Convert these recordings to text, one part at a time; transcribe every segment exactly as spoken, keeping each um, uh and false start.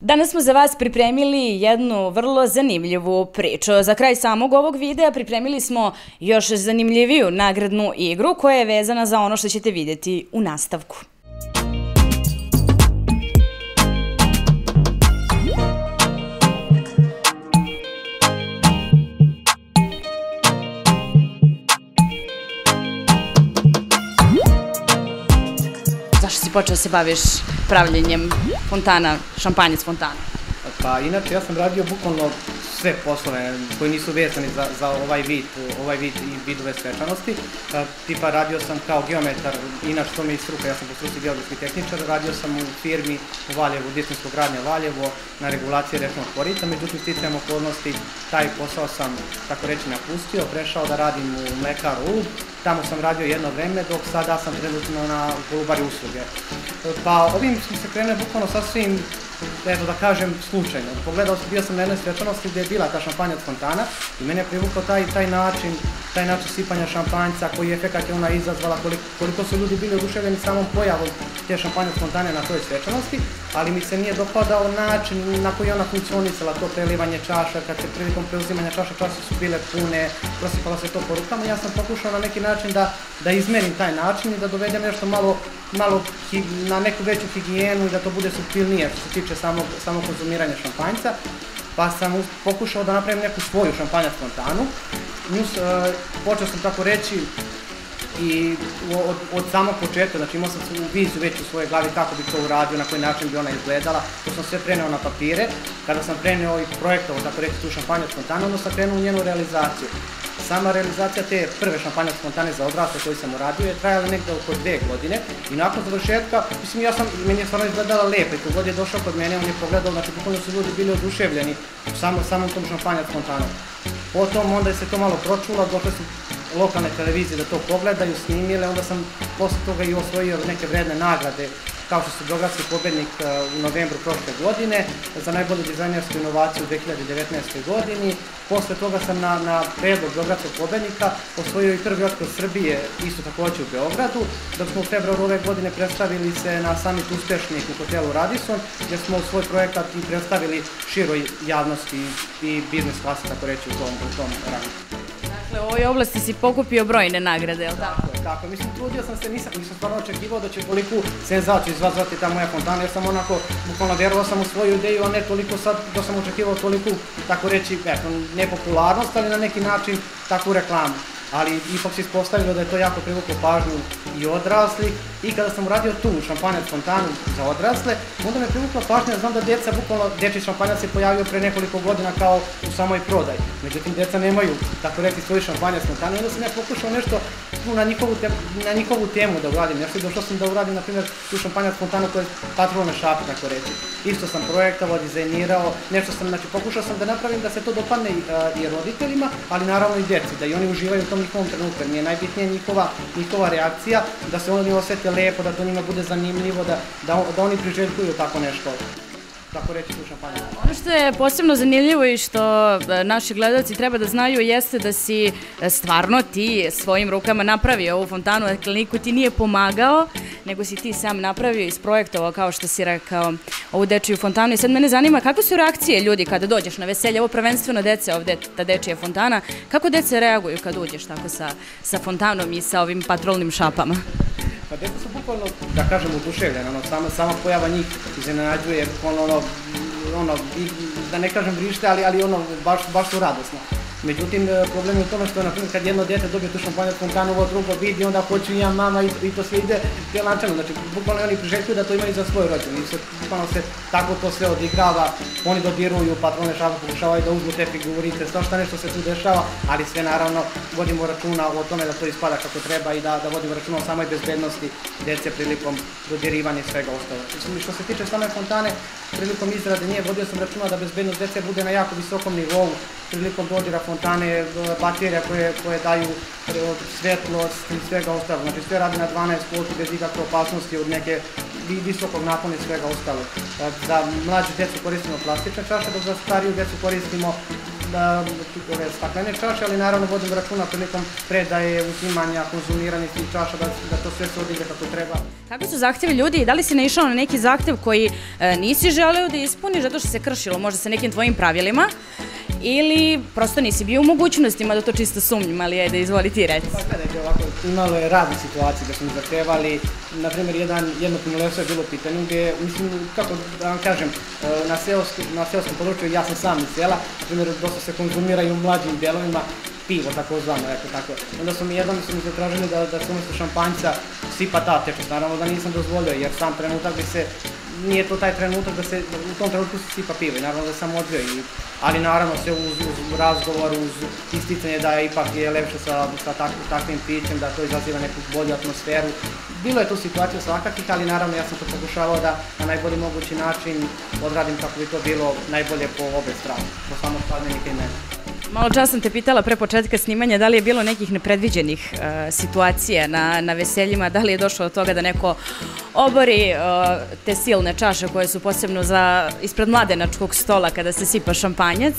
Danas smo za vas pripremili jednu vrlo zanimljivu priču. Za kraj samog ovog videa pripremili smo još zanimljiviju nagradnu igru koja je vezana za ono što ćete vidjeti u nastavku. Zašto si počeo da se baviš pravljenjem fontana, šampanjac fontana? Pa inače ja sam radio bukvalno sve poslove koji nisu vezani za, za ovaj vid, ovaj vid i vidove svečanosti. Tipa radio sam kao geometar, inače to mi je struka, ja sam po struci geodetski tehničar, radio sam u firmi u Valjevu, Distinsko gradnja Valjevo, na regulaciji rečnog korita, međutim sticajem okolnosti taj posao sam, tako reći, napustio, prešao da radim u mlekaru Ulub. Tamo sam radio jedno vreme, dok sada sam trenutno na Golubari usluge. Pa ovim sam se krenuo bukvalno sasvim, eto da kažem, slučajno. Pogledao sam, bio sam na jednoj svečanosti gdje je bila ta šampanjac fontana i mene je privukao taj, taj način, taj način sipanja šampanjca, koji efekat je ona izazvala, koliko, koliko su ljudi bili oduševljeni samom pojavom te šampanjac fontane na toj svečanosti, ali mi se nije dopadao način na koji ona funkcionisala, to prelivanje čaša, kad se prilikom preuzimanja čaša, čaše su bile pune, prosipalo se to po rukama. Ja sam pokušao na neki način da, da izmerim taj način i da dovedem nešto malo, malo na neku veću higijenu i da to bude suptilnije što se tiče samog, samog konzumiranja šampanjca. Pa sam pokušao da napravim neku svoju šampanjac fontanu. Nju, uh, počeo sam tako reći i od, od samog početka, znači imao sam viziju već u svojoj glavi kako bi to uradio, na koji način bi ona izgledala. To sam sve preneo na papire. Kada sam preneo i projektovao, tako reći, tu šampanjac fontanu, onda sam krenuo u njenu realizaciju. Sama realizacija te prve šampanjac fontane za odrasle koju sam uradio je trajala negdje oko dve godine i nakon završetka, mislim, ja sam, meni je stvarno izgledala lepo i kogod je došao kod mene, on je pogledao, znači bukvalno su ljudi bili oduševljeni samo, samom tom šampanjac fontanom. Potom onda je se to malo pročulo, došle su lokalne televizije da to pogledaju, snimile, onda sam posle toga i osvojio neke vredne nagrade, kao što su Beogradski pobednik u novembru prošle godine, za najbolju dizajnersku inovaciju u dve hiljade devetnaestoj godini. Posle toga sam na, na predlog Beogradskog pobednika osvojio i prvi otkaz Srbije, isto takođe u Beogradu, dok smo u februaru ove godine predstavili se na Summit uspešnih u hotelu Radisson, gdje smo svoj projekat i predstavili široj javnosti i biznis klasi, tako reći, u tom, u tom rangu. Dakle, u ovoj oblasti si pokupio brojne nagrade, je li tako? Tako je, tako je. Mislim, trudio sam se, nisam, nisam stvarno očekivao da će toliku senzaciju izvazvati ta moja fontana, jer sam onako, bukvalno verovao sam u svoju ideju, a ne toliko sad da sam očekivao toliku, tako reći, eto, nepopularnost, ali na neki način takvu reklamu. Ali ipak se ispostavilo da je to jako privuklo pažnju i odraslih i kada sam uradio tu šampanjac fontanu za odrasle, onda me privukla pažnja, znam da djeca, bukvalno dječji šampanjac se pojavio pre nekoliko godina kao u samoj prodaji. Međutim, djeca nemaju, tako reći, svoj šampanjac fontanu i onda sam ja pokušao nešto na njihovu, te, na njihovu temu da uradim. Nešto i došao sam da uradim, na primjer, tu šampanjac fontanu koja je patrolne šape, tako reći. Isto sam projektovao, dizajnirao, nešto sam, znači pokušao sam da napravim da se to dopadne i, i roditeljima, ali naravno i djeci, da i oni uživaju u tom njihovom trenutku, jer mi je najbitnija njihova, njihova reakcija, da se oni osjete lepo, da to njima bude zanimljivo, da, da, da oni priželjkuju tako nešto, tako reći, tu šampanjac. Ono što je posebno zanimljivo i što naši gledalci treba da znaju jeste da si stvarno ti svojim rukama napravio ovu fontanu, dakle niko ti nije pomagao, nego si ti sam napravio i isprojektovao, kao što si rekao, ovu dečiju fontanu. I sad mene zanima kako su reakcije ljudi kada dođeš na veselje, ovo prvenstveno dece ovde, ta dečija fontana, kako dece reaguju kad uđeš tako sa, sa fontanom i sa ovim patrolnim šapama? Pa deca su bukvalno, da kažem, oduševljena, ono, sama, sama pojava njih iznenađuje, ono, ono, ono, da ne kažem vrište, ali, ali ono, baš, baš su radosno. Međutim, problem je u tome što, na primjer, kad jedno dete dobije tu šampanjac fontanu, ovo drugo vidi, onda hoću i ja, mama, i, i to sve ide lančano. Znači, bukvalno oni priželjkuju da to imaju za svoj rođen. I se, bukvalno se tako to sve odigrava, oni dodiruju patrolne šape, pokušavaju da uzmu te figurice, svašta nešto se tu dešava, ali sve naravno vodimo računa o tome da to ispada kako treba i da, da vodimo računa o samoj bezbednosti dece prilikom dodirivanja i svega ostalo. Mislim, što se tiče same fontane, prilikom izrade nje vodio sam računa da bezbednost dece bude na jako visokom nivou, prilikom dodira fontane, baterija koje, koje daju svetlost i svega ostalo. Znači sve radi na dvanaest volti bez ikakve opasnosti od neke visokog napona i svega ostalo. Za mlađe djecu koristimo plastične čaše, dok za stariju djecu koristimo da, ove staklene čaše, ali naravno vodim računa prilikom predaje, uzimanja, konzumiranja tih čaša, da, da to sve se odigra kako treba. Kakvi su zahtjevi ljudi i da li si naišao na neki zahtjev koji e, nisi želeo da ispuniš zato što se kršilo možda sa nekim tvojim pravilima ili prosto nisi bio u mogućnostima da to čisto sumnjim, ali ajde, izvoli ti reći. Pa gledajte, ovako, imalo je razne situacije da smo zahtevali, na primjer, jedan, jedno kumulevstvo je bilo u pitanju gdje, mislim, kako da vam kažem, na, seosku, na seoskom području, ja sam sam iz sela, na primjer, dosta se konzumiraju u mlađim delovima, pivo, tako zvano, eto tako. Onda su mi jednom su mi zatražili da, da se umjesto šampanjca sipa ta tečnost, naravno da nisam dozvolio, jer sam trenutak bi se, nije to taj trenutak da se, u tom trenutku se sipa pivo i naravno da sam odbio, i, ali naravno se uz, uz razgovor, uz isticanje da je ipak je lepše sa, sa tak, takvim pićem, da to izaziva neku bolju atmosferu. Bilo je tu situacija svakakih, ali naravno ja sam to pokušavao da na najbolji mogući način odradim kako bi to bilo najbolje po obe strane, po samog skladnjenika i mene. Malo čas sam te pitala pre početka snimanja da li je bilo nekih nepredviđenih uh, situacija na, na veseljima, da li je došlo od toga da neko obori uh, te silne čaše koje su posebno za ispred mladenačkog stola kada se sipa šampanjac?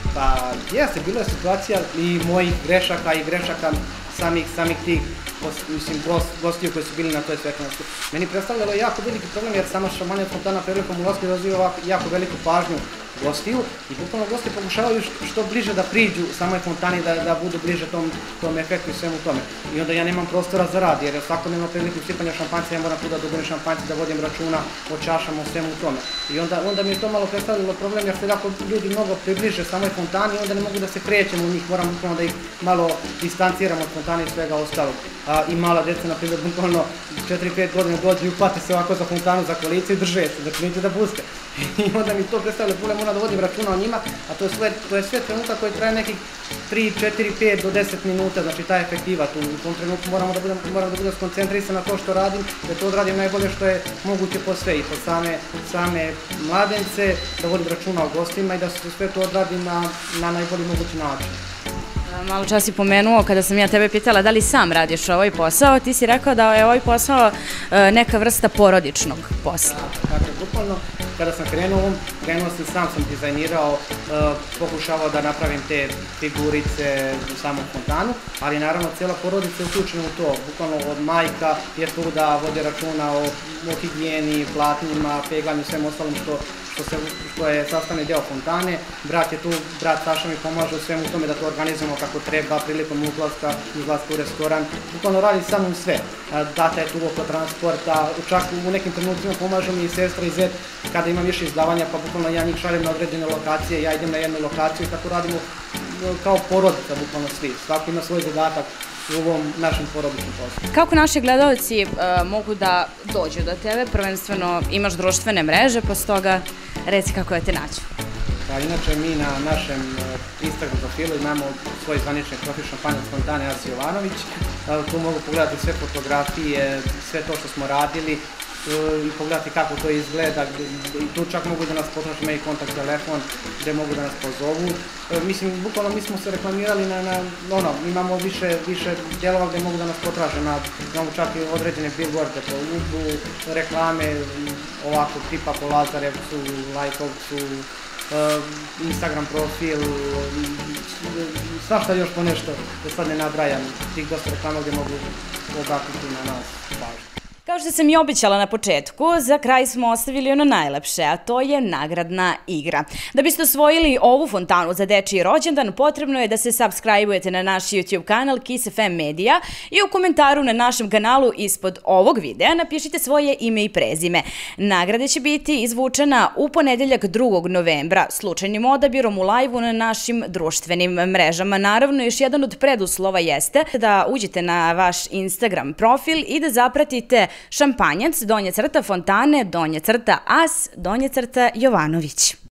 Pa jeste, bilo je situacija i mojih grešaka i grešaka samih, samih tih mislim, gost, gostiju koji su bili na toj svečanosti. Meni predstavljalo jako veliki problem jer sama šampanjac fontana prilikom ulaska izaziva jako veliku pažnju gostiju i bukvalno gosti pokušavaju što bliže da priđu samoj fontani, da, da budu bliže tom, tom efektu i svemu tome. I onda ja nemam prostora za rad jer je svakodnevno prilikom sipanja šampanjca ja moram tu da dobijem šampanjca, da vodim računa o čašama, o svemu tome. I onda, onda mi je to malo predstavljalo problem jer se jako ljudi mnogo približe samoj fontani, onda ne mogu da se krećemo u njih, moram bukvalno da ih malo distanciramo od fontane i svega ostalog. A, I mala deca, na primjer, bukvalno četiri pet godina dođu i upate se ovako za fontanu, za kolice i drže se, znači neće da puste. I onda mi to predstavlja problem, moram da vodim računa o njima, a to je sve, to je sve trenutak koji traje nekih tri, četiri, pet do deset minuta, znači ta efektiva tu. U tom trenutku moramo da budem, moram da budem skoncentrisan na to što radim, da to odradim najbolje što je moguće po sve i po same, same mladence, da vodim računa o gostima i da se sve to odradim na, na najbolji mogući način. Malo čas si pomenuo, kada sam ja tebe pitala da li sam radiš ovaj posao, ti si rekao da je ovaj posao neka vrsta porodičnog posla. Dakle, bukvalno, kada sam krenuo ovom, krenuo sam, sam sam dizajnirao, pokušavao da napravim te figurice u samom fontanu, ali naravno cijela porodica je uključena u to. Bukvalno od majka je tu da vode računa o, o higijeni, platnjima, peglanju, svem ostalom što Što, se, što je sastavni deo fontane. Brat je tu, brat Saša mi pomaže u svemu tome da to organizujemo kako treba prilikom uzlaska, uzlaska u restoran. Bukvalno radi sa mnom sve. Data je tu oko transporta, čak u nekim trenucima pomažu mi i sestra i zet kada imam više izdavanja, pa bukvalno ja njih šaljem na određene lokacije, ja idem na jednu lokaciju i tako radimo kao porodica, bukvalno svi. Svako ima svoj zadatak u ovom našem porodičnom poslu. Kako naši gledalci uh, mogu da dođu do tebe? Prvenstveno imaš društvene mreže, posle toga reci kako da te nađu. Pa, inače mi na našem uh, Instagram profilu imamo svoj zvanični profil Šampanjac fontane Arsi Jovanović. Uh, tu mogu pogledati sve fotografije, sve to što smo radili i pogledati kako to izgleda, i tu čak mogu da nas potraže, ima i kontakt telefon gde mogu da nas pozovu. Mislim, bukvalno mi smo se reklamirali na, na ono, imamo više, više dijelova gde mogu da nas potraže, na, imamo čak i određene billboarde po Ubu, reklame, ovako, tipa po Lazarevcu, Lajkovcu, Instagram profil, svašta još po nešto, da sad ne nabrajam, tih dosta reklama gde mogu obratiti na nas pažnju. Kao što sam i obećala na početku, za kraj smo ostavili ono najlepše, a to je nagradna igra. Da biste osvojili ovu fontanu za dečiji rođendan, potrebno je da se subscribe-ujete na naš YouTube kanal Kiss F M Media i u komentaru na našem kanalu ispod ovog videa napišite svoje ime i prezime. Nagrada će biti izvučena u ponedeljak drugog novembra, slučajnim odabirom u lajvu na našim društvenim mrežama. Naravno, još jedan od preduslova jeste da uđete na vaš Instagram profil i da zapratite Šampanjac, donje crta fontane, donje crta as, donje crta Jovanović.